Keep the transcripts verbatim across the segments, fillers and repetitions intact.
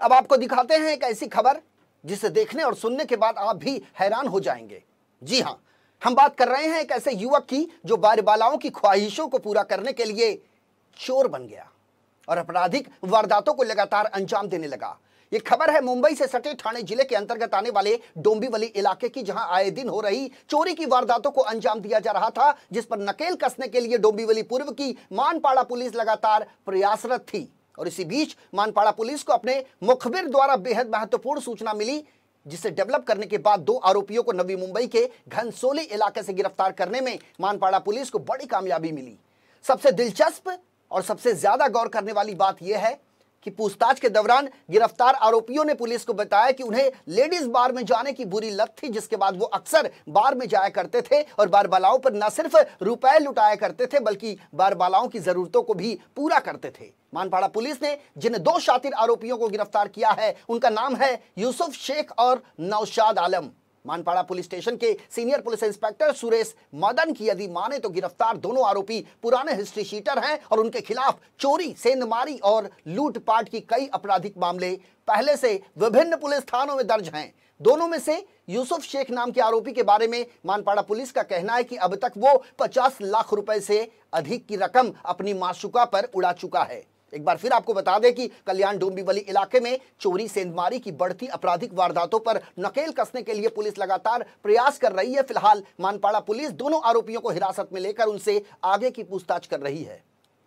अब आपको दिखाते हैं एक ऐसी खबर जिसे देखने और सुनने के बाद आप भी हैरान हो जाएंगे। जी हां, हम बात कर रहे हैं एक ऐसे युवक की जो बारबालाओं की ख्वाहिशों को पूरा करने के लिए चोर बन गया और आपराधिक वारदातों को लगातार अंजाम देने लगा। ये खबर है मुंबई से सटे ठाणे जिले के अंतर्गत आने वाले डोंबिवली इलाके की, जहां आए दिन हो रही चोरी की वारदातों को अंजाम दिया जा रहा था, जिस पर नकेल कसने के लिए डोंबिवली पूर्व की मानपाड़ा पुलिस लगातार प्रयासरत थी। और इसी बीच मानपाड़ा पुलिस को अपने मुखबिर द्वारा बेहद महत्वपूर्ण सूचना मिली, जिसे डेवलप करने के बाद दो आरोपियों को नवी मुंबई के घनसोली इलाके से गिरफ्तार करने में मानपाड़ा पुलिस को बड़ी कामयाबी मिली। सबसे दिलचस्प और सबसे ज्यादा गौर करने वाली बात यह है कि पूछताछ के दौरान गिरफ्तार आरोपियों ने पुलिस को बताया कि उन्हें लेडीज बार में जाने की बुरी लत थी, जिसके बाद वो अक्सर बार में जाया करते थे और बारबालाओं पर न सिर्फ रुपए लुटाया करते थे बल्कि बारबालाओं की जरूरतों को भी पूरा करते थे। मानपाड़ा पुलिस ने जिन दो शातिर आरोपियों को गिरफ्तार किया है उनका नाम है यूसुफ शेख और नौशाद आलम। मानपाड़ा पुलिस स्टेशन के senior police inspector Suresh Madan की यदि माने तो गिरफ्तार दोनों आरोपी पुराने हिस्ट्री शीटर हैं और उनके खिलाफ चोरी, सेंधमारी और लूटपाट की कई आपराधिक मामले पहले से विभिन्न पुलिस थानों में दर्ज हैं। दोनों में से यूसुफ शेख नाम के आरोपी के बारे में मानपाड़ा पुलिस का कहना है कि अब तक वो पचास लाख रुपए से अधिक की रकम अपनी माशुका पर उड़ा चुका है। एक बार फिर आपको बता दें कि कल्याण डोंबिवली इलाके में चोरी, सेंधमारी की बढ़ती आपराधिक वारदातों पर नकेल कसने के लिए पुलिस लगातार प्रयास कर रही है। फिलहाल मानपाड़ा पुलिस दोनों आरोपियों को हिरासत में लेकर उनसे आगे की पूछताछ कर रही है।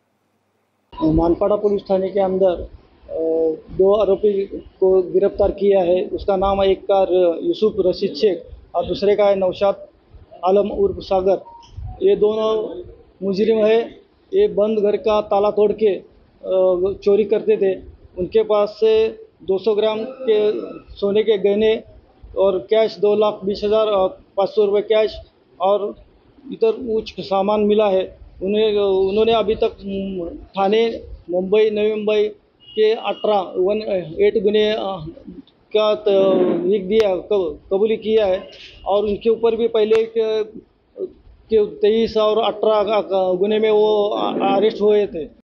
मानपाड़ा पुलिस थाने के अंदर दो आरोपी को गिरफ्तार किया है। उसका नाम है, एक का यूसुफ रशीद शेख और दूसरे का है नौशाद आलम उर्फ सागर। ये दोनों मुजरिम है। ये बंद घर का ताला तोड़ के चोरी करते थे। उनके पास से दो सौ ग्राम के सोने के गहने और कैश दो लाख बीस हज़ार और पाँच सौ रुपये कैश और इतर कुछ सामान मिला है। उन्हें उन्होंने अभी तक थाने मुंबई, नवी मुंबई के अठारह वन एट गुने का लिख दिया, कबूली किया है और उनके ऊपर भी पहले के तेईस और अठारह गुने में वो अरेस्ट हुए थे।